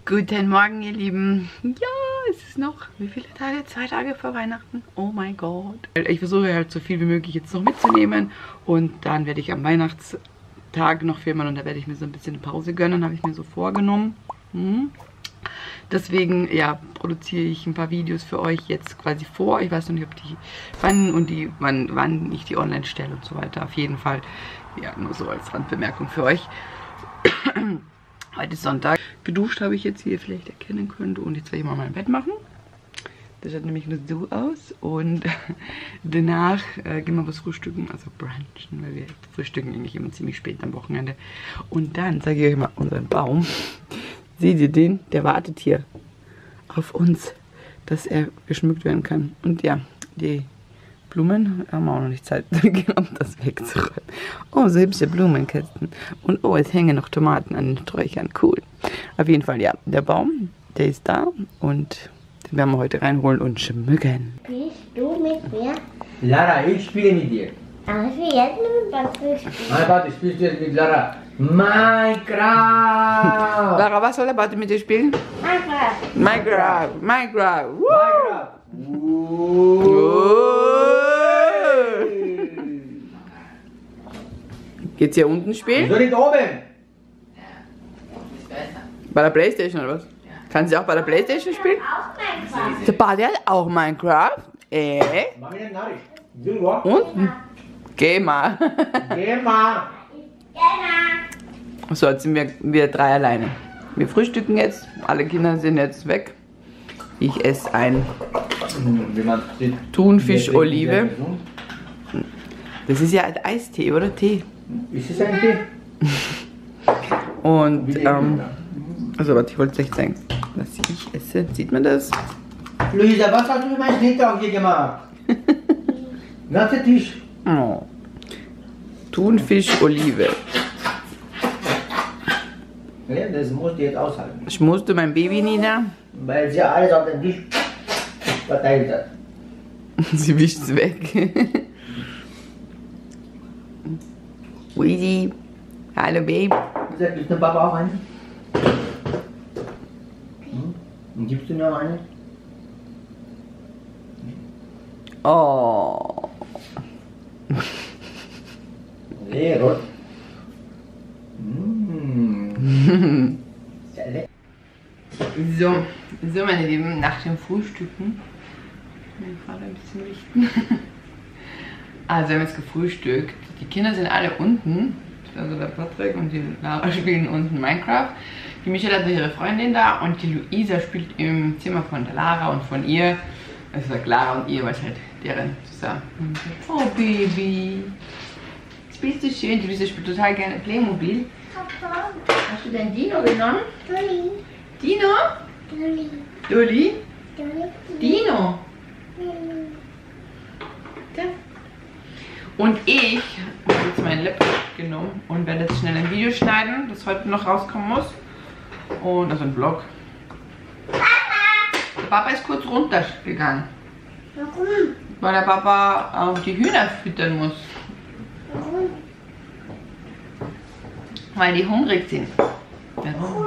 Guten Morgen, ihr Lieben. Ja, es ist noch, wie viele Tage? 2 Tage vor Weihnachten. Oh mein Gott. Ich versuche halt so viel wie möglich jetzt noch mitzunehmen. Und dann werde ich am Weihnachtstag noch filmen. Und da werde ich mir so ein bisschen eine Pause gönnen. Habe ich mir so vorgenommen. Deswegen, ja, produziere ich ein paar Videos für euch jetzt quasi vor. Ich weiß noch nicht, ob die, wann ich die online stelle und so weiter. Auf jeden Fall, ja, nur so als Randbemerkung für euch. Heute ist Sonntag. Geduscht habe ich jetzt, wie ihr vielleicht erkennen könnt. Und jetzt werde ich mal mein Bett machen. Das schaut nämlich nur so aus. Und danach gehen wir was frühstücken, also brunchen, weil wir frühstücken eigentlich immer ziemlich spät am Wochenende. Und dann zeige ich euch mal unseren Baum. Seht ihr den? Der wartet hier auf uns, dass er geschmückt werden kann. Und ja, die Blumen haben wir auch noch nicht Zeit gehabt, das wegzuräumen. Oh, so hübsche Blumenkästen. Und oh, es hängen noch Tomaten an den Sträuchern. Cool. Auf jeden Fall, ja, der Baum, der ist da. Und den werden wir heute reinholen und schmücken. Spielst du mit mir? Lara, ich spiele mit dir. Aber ich will jetzt mit dem Ball spielen. Nein, warte, spielst du jetzt mit Lara? Minecraft! Lara, was soll der Barte mit dir spielen? Minecraft. Minecraft. Geht's hier unten spielen? Soll ich oben? Bei der Playstation oder was? Ja. Kann sie auch bei der Playstation spielen? Auch Minecraft. Der Bade hat auch Minecraft. Mach mich nicht narrisch. Will du? Und? Geh mal. Geh mal. So, jetzt sind wir 3 alleine. Wir frühstücken jetzt. Alle Kinder sind jetzt weg. Ich esse ein Thunfisch-Olive. Das ist ja ein Eistee, oder? Tee. Ist es ein Tee? Und, also warte, ich wollte es euch zeigen, was ich esse. Sieht man das? Luisa, was hast du mit meinem Schnittlauch hier gemacht? Ganzer Tisch. Oh. Thunfisch-Olive. Ja, das musst du jetzt aushalten. Ich musste mein Baby nieder. Weil sie alles auf den Tisch verteilt hat. Sie wischt es weg. Weezy. Hallo, Babe. Gibst du Papa auch eine? Und gibst du mir auch eine? Oh. Sehr gut. Sehr lecker. So meine Lieben, nach dem Frühstücken. Ich will gerade ein bisschen richten. Also wir haben jetzt gefrühstückt. Die Kinder sind alle unten. Also der Patrick und die Lara spielen unten Minecraft. Die Michelle hat ihre Freundin da und die Luisa spielt im Zimmer von der Lara und von ihr. Also sagt Lara und ihr, weil es halt deren zusammen. Oh Baby. Spielst du schön? Die Luisa spielt total gerne Playmobil. Papa. Hast du dein Dino genommen? Dolly. Dino? Dolly. Dolly? Dolly. Dino? Ja. Und ich habe jetzt meinen Laptop genommen und werde jetzt schnell ein Video schneiden, das heute noch rauskommen muss. Und also ein Vlog. Der Papa ist kurz runtergegangen. Warum? Weil der Papa die Hühner füttern muss. Warum? Weil die hungrig sind. Warum?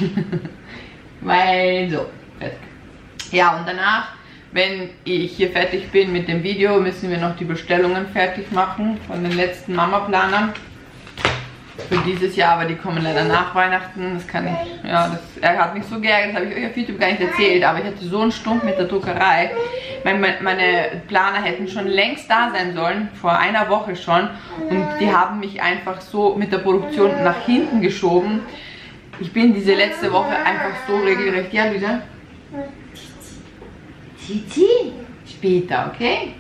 Weil so. Fertig. Ja, und danach, wenn ich hier fertig bin mit dem Video, müssen wir noch die Bestellungen fertig machen von den letzten Mama-Planern für dieses Jahr, aber die kommen leider nach Weihnachten. Das kann ich, ja, er hat mich so geärgert, das habe ich euch auf YouTube gar nicht erzählt, aber ich hatte so einen Stumpf mit der Druckerei. Meine Planer hätten schon längst da sein sollen, vor einer Woche schon, und die haben mich einfach so mit der Produktion nach hinten geschoben. Ich bin diese letzte Woche einfach so regelrecht, ja Lisa? Titi? Später, okay?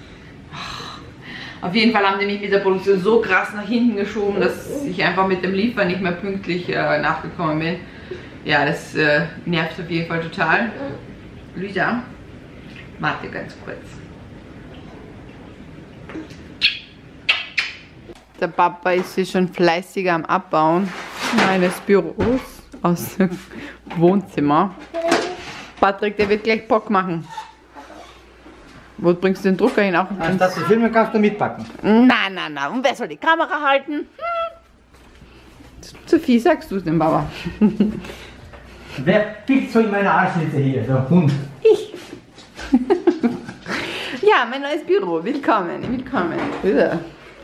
Auf jeden Fall haben die mich mit der Produktion so krass nach hinten geschoben, dass ich einfach mit dem Liefern nicht mehr pünktlich nachgekommen bin. Ja, das nervt auf jeden Fall total. Lisa, warte ganz kurz. Der Papa ist hier schon fleißiger am Abbauen meines Büros aus dem Wohnzimmer. Patrick, der wird gleich Bock machen. Wo bringst du den Drucker hin? Auch Anstatt zu filmen kannst du mitpacken. Na. Und wer soll die Kamera halten? Sophie, sagst du es dem Papa? Wer pickt so in meine Arschlitze hier? So, Hund. Ich. Ja, mein neues Büro. Willkommen, willkommen. Ja.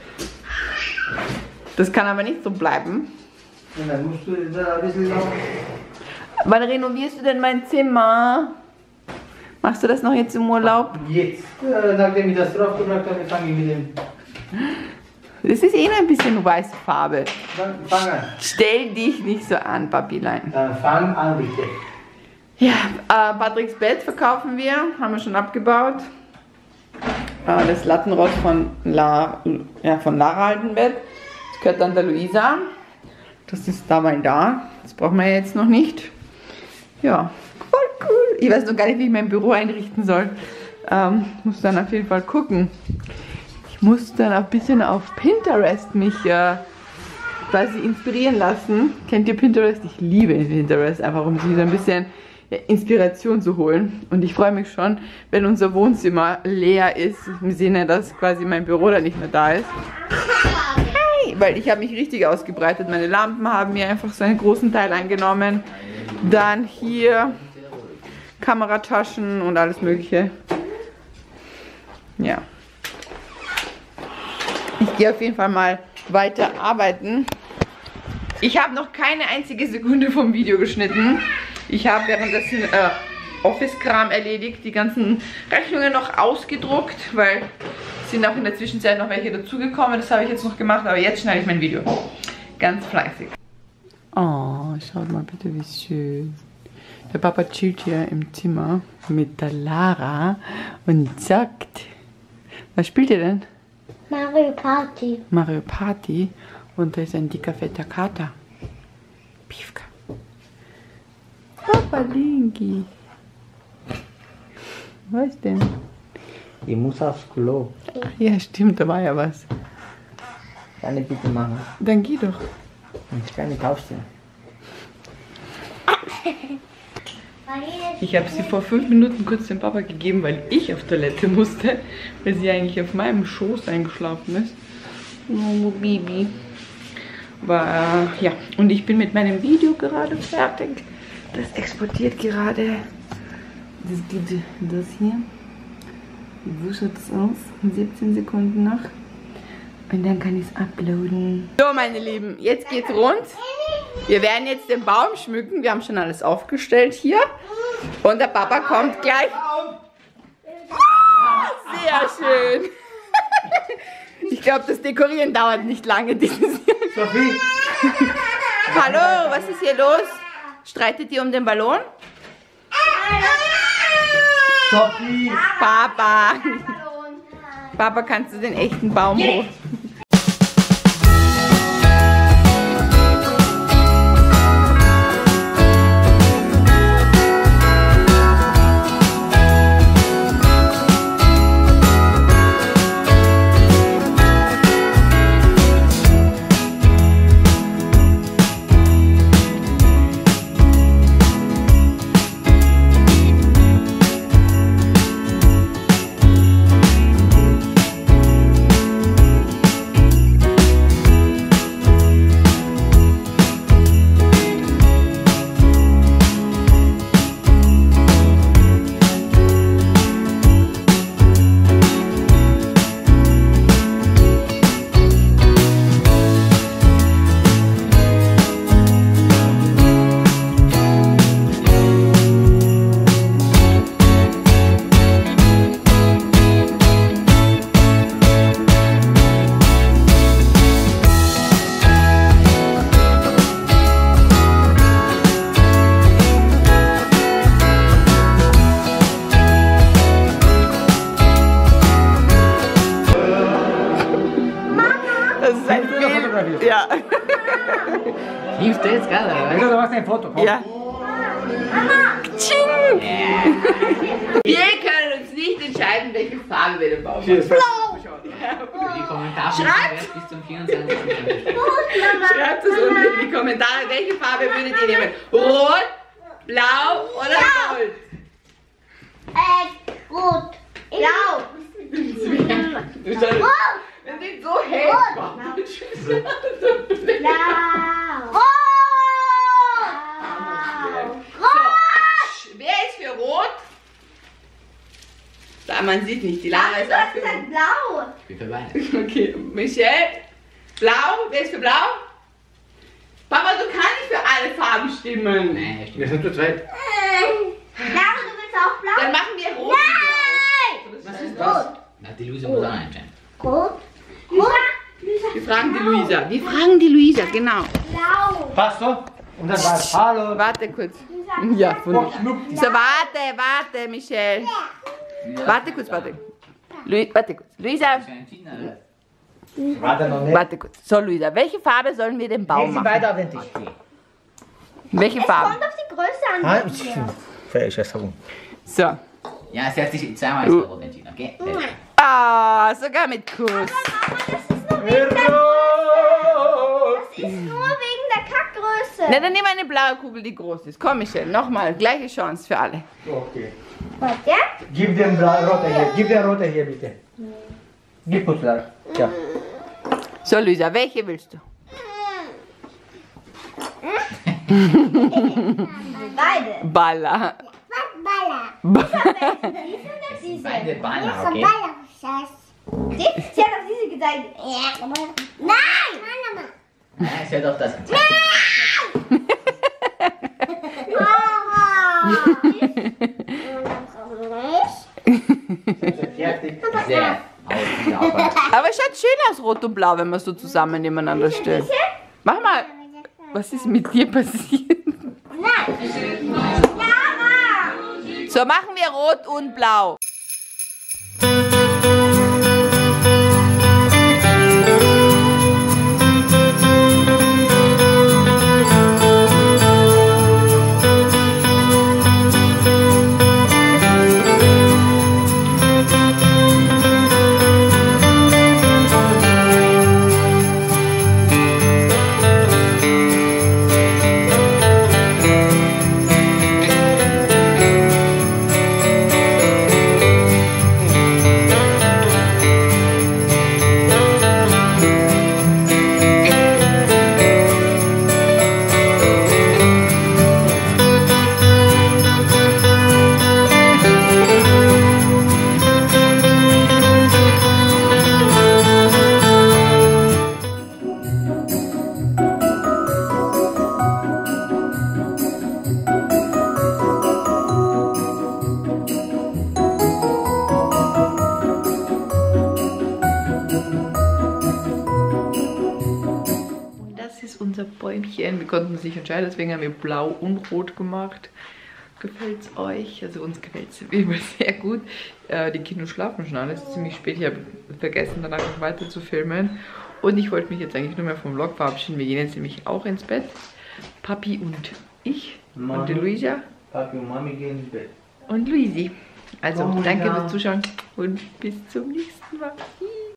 Das kann aber nicht so bleiben. Und dann musst du da ein bisschen noch... Wann renovierst du denn mein Zimmer? Machst du das noch jetzt im Urlaub? Jetzt, nachdem ich das drauf gebracht habe, fange ich mit dem... Das ist eh noch ein bisschen weiße Farbe. Dann fang an. Stell dich nicht so an, Papilein. Dann fang an, bitte. Ja, Patricks Bett verkaufen wir. Haben wir schon abgebaut. Das Lattenrost von Lara Altenbett. Das gehört dann der Luisa. Das ist da mal da. Das brauchen wir jetzt noch nicht. Ja, voll cool. Ich weiß noch gar nicht, wie ich mein Büro einrichten soll. Muss dann auf jeden Fall gucken. Ich muss dann ein bisschen auf Pinterest mich quasi inspirieren lassen. Kennt ihr Pinterest? Ich liebe Pinterest, einfach um sich so ein bisschen Inspiration zu holen. Und ich freue mich schon, wenn unser Wohnzimmer leer ist, im Sinne, dass quasi mein Büro da nicht mehr da ist. Hey, weil ich habe mich richtig ausgebreitet. Meine Lampen haben mir einfach so einen großen Teil eingenommen. Dann hier Kamerataschen und alles mögliche. Ja. Ich gehe auf jeden Fall mal weiter arbeiten. Ich habe noch keine einzige Sekunde vom Video geschnitten. Ich habe währenddessen Office-Kram erledigt, die ganzen Rechnungen noch ausgedruckt, weil sind auch in der Zwischenzeit noch welche dazugekommen. Das habe ich jetzt noch gemacht, aber jetzt schneide ich mein Video. Ganz fleißig. Oh, schaut mal bitte, wie schön. Der Papa chillt hier im Zimmer mit der Lara und sagt, was spielt ihr denn? Mario Party. Mario Party. Und da ist ein dicker, fetter Kater. Piefka. Papa Linky. Was denn? Ich muss aufs Klo. Ach ja, stimmt, da war ja was. Kann ich bitte machen? Dann geh doch. Ich kann nicht aufstehen. Ich habe sie vor 5 Minuten kurz dem Papa gegeben, weil ich auf Toilette musste, weil sie eigentlich auf meinem Schoß eingeschlafen ist. Oh, Baby. Aber ja, und ich bin mit meinem Video gerade fertig. Das exportiert gerade. Das geht das hier. So schaut es aus. 17 Sekunden noch. Und dann kann ich es uploaden. So, meine Lieben, jetzt geht's rund. Wir werden jetzt den Baum schmücken. Wir haben schon alles aufgestellt hier. Und der Papa kommt gleich. Oh, sehr schön. Ich glaube, das Dekorieren dauert nicht lange dieses Jahr. Sophie! Hallo, was ist hier los? Streitet ihr um den Ballon? Sophie! Papa! Papa, kannst du den echten Baum hoch? Ja. Liebst du jetzt gerade, oder? Oder du machst ein Foto, komm. Ja. Tsching! Wir können uns nicht entscheiden, welche Farbe wir den Baum machen. Blau. Die Kommentare bis zum 24. Schreibt es unten in die Kommentare, welche Farbe würdet ihr nehmen? Rot, blau oder gold? Rot. Blau. Du sollst, wenn du so hältst, Blau. Rot. So, wer ist für Rot? Da, man sieht nicht, die Lara ist auch für Rot. Blau. Ich bin für beide. Okay, Michelle, blau, wer ist für blau? Papa, du kannst nicht für alle Farben stimmen. Nein, ich Wir stimme. sind zu zweit. Lara, du willst auch blau? Dann machen wir rot. Nein! Was ist Rot. Na, die Luisa muss auch entscheiden. Rot. Rot. Wir fragen die Luisa. Wir fragen die Luisa, genau. Blau. Passt so? Und dann war es Hallo. Warte kurz. Ja, Oh, wunderbar. schnupp. So, warte, Michelle. Warte kurz, warte. Warte kurz. Luisa, Für einen Tina, oder? Warte noch nicht. warte kurz. So, Luisa, welche Farbe sollen wir den Baum Leg sie machen? weiter auf den Tisch. Welche Farbe? Kommt auf die Größe an. Falsche Sachen. So. Ja, sie hat sich zweimal als Rot entschieden, okay? Fertig. Ah, sogar mit Kuss. Mama, das ist nur wegen der Kackgröße. Na, dann nimm eine blaue Kugel, die groß ist. Komm, Michelle, nochmal. Gleiche Chance für alle. Okay. Warte. Gib den rote hier. Gib den rote hier bitte. Gib uns Lara. Ja. So, Luisa, welche willst du? Beide. Balla. Es sind beide Baller, okay? Sie hat auf diese gezeigt. Nein! Nein, sie hat auch das gezeigt. Fertig. Sehr. Aber es schaut schön aus, rot und blau, wenn man so zusammen nebeneinander stellt. Mach mal. Was ist mit dir passiert? So, machen wir rot und blau. Unser Bäumchen. Wir konnten uns nicht entscheiden, deswegen haben wir blau und rot gemacht. Gefällt es euch? Also uns gefällt es wie immer sehr gut. Die Kinder schlafen schon alle, es ist ziemlich spät. Ich habe vergessen, danach noch weiter zu filmen. Und ich wollte mich jetzt eigentlich nur mehr vom Vlog verabschieden. Wir gehen jetzt nämlich auch ins Bett. papi und ich Mami. und die Luisa Papi und Mami gehen ins Bett. und Luisi. Also Oh, danke ja. fürs Zuschauen und bis zum nächsten Mal.